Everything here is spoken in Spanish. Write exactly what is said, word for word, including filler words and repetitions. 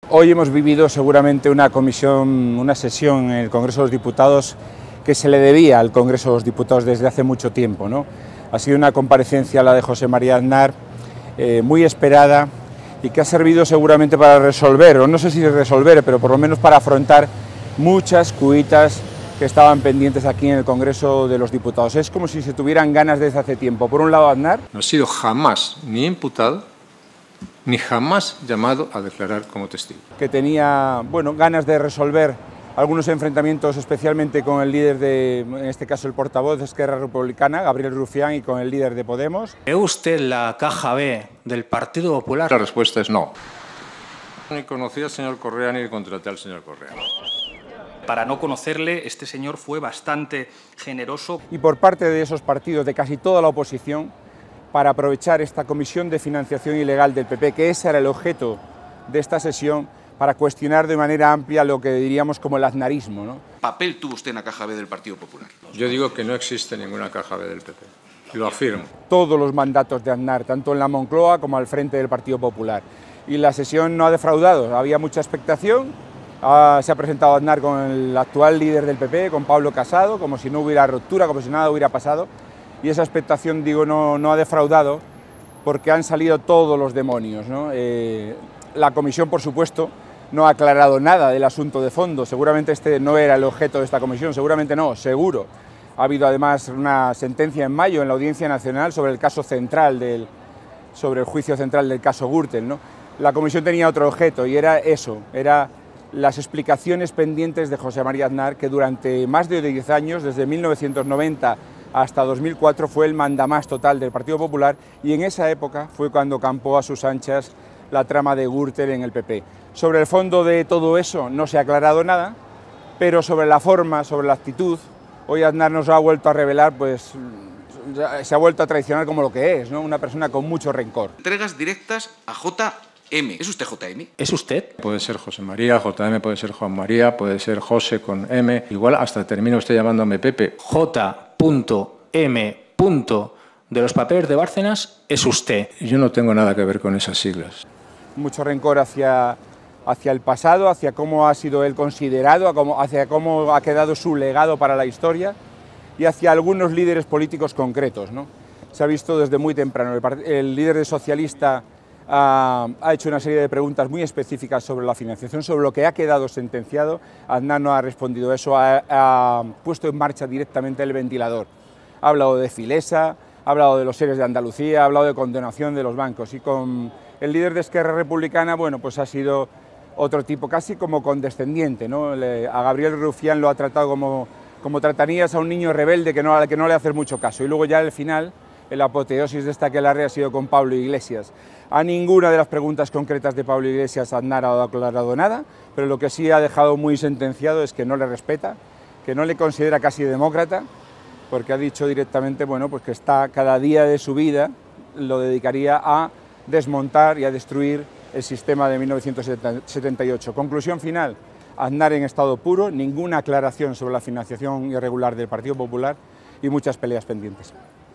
Hoy hemos vivido seguramente una comisión, una sesión en el Congreso de los Diputados que se le debía al Congreso de los Diputados desde hace mucho tiempo, ¿no? Ha sido una comparecencia, la de José María Aznar, eh, muy esperada y que ha servido seguramente para resolver, o no sé si resolver, pero por lo menos para afrontar muchas cuitas que estaban pendientes aquí en el Congreso de los Diputados. Es como si se tuvieran ganas desde hace tiempo. Por un lado, Aznar no ha sido jamás ni imputado ni jamás llamado a declarar como testigo. Que tenía, bueno, ganas de resolver algunos enfrentamientos, especialmente con el líder de, en este caso el portavoz de Esquerra Republicana, Gabriel Rufián, y con el líder de Podemos. ¿Ve usted la caja B del Partido Popular? La respuesta es no. Ni conocí al señor Correa ni contraté al señor Correa. Para no conocerle, este señor fue bastante generoso. Y por parte de esos partidos, de casi toda la oposición, para aprovechar esta comisión de financiación ilegal del P P, que ese era el objeto de esta sesión, para cuestionar de manera amplia lo que diríamos como el aznarismo, ¿no? ¿Papel tuvo usted en la caja B del Partido Popular? Yo digo que no existe ninguna caja B del P P. Lo afirmo. Todos los mandatos de Aznar, tanto en la Moncloa como al frente del Partido Popular. Y la sesión no ha defraudado, había mucha expectación. Ah, se ha presentado Aznar con el actual líder del P P, con Pablo Casado, como si no hubiera ruptura, como si nada hubiera pasado. Y esa expectación, digo, no, no ha defraudado, porque han salido todos los demonios, ¿no? Eh, la comisión, por supuesto, no ha aclarado nada del asunto de fondo. Seguramente este no era el objeto de esta comisión, seguramente no, seguro. Ha habido además una sentencia en mayo en la Audiencia Nacional sobre el caso central, del, sobre el juicio central del caso Gürtel, ¿no? La comisión tenía otro objeto y era eso, era las explicaciones pendientes de José María Aznar, que durante más de diez años, desde mil novecientos noventa hasta dos mil cuatro, fue el mandamás total del Partido Popular, y en esa época fue cuando campó a sus anchas la trama de Gürtel en el P P. Sobre el fondo de todo eso no se ha aclarado nada, pero sobre la forma, sobre la actitud, hoy Aznar nos ha vuelto a revelar, pues se ha vuelto a traicionar como lo que es, ¿no? Una persona con mucho rencor. Entregas directas a J M. ¿Es usted J M? ¿Es usted? Puede ser José María, J M puede ser Juan María, puede ser José con M. Igual hasta termina usted llamándome Pepe. J M de los papeles de Bárcenas es usted. Yo no tengo nada que ver con esas siglas. Mucho rencor hacia, hacia el pasado, hacia cómo ha sido él considerado, hacia cómo ha quedado su legado para la historia y hacia algunos líderes políticos concretos, ¿no? Se ha visto desde muy temprano. El, el líder socialista ha, ha hecho una serie de preguntas muy específicas sobre la financiación, sobre lo que ha quedado sentenciado. Aznar no ha respondido eso, ha, ha puesto en marcha directamente el ventilador. Ha hablado de Filesa, ha hablado de los seres de Andalucía, ha hablado de condonación de los bancos, y con el líder de Esquerra Republicana, bueno, pues ha sido otro tipo, casi como condescendiente, ¿no? Le, a Gabriel Rufián lo ha tratado como, como tratarías a un niño rebelde que no, al que no le haces mucho caso, y luego ya al final, el apoteosis de esta aquelarre ha sido con Pablo Iglesias. A ninguna de las preguntas concretas de Pablo Iglesias Aznar ha aclarado nada, pero lo que sí ha dejado muy sentenciado es que no le respeta, que no le considera casi demócrata, porque ha dicho directamente, bueno, pues que está cada día de su vida lo dedicaría a desmontar y a destruir el sistema de mil novecientos setenta y ocho. Conclusión final, Aznar en estado puro, ninguna aclaración sobre la financiación irregular del Partido Popular y muchas peleas pendientes.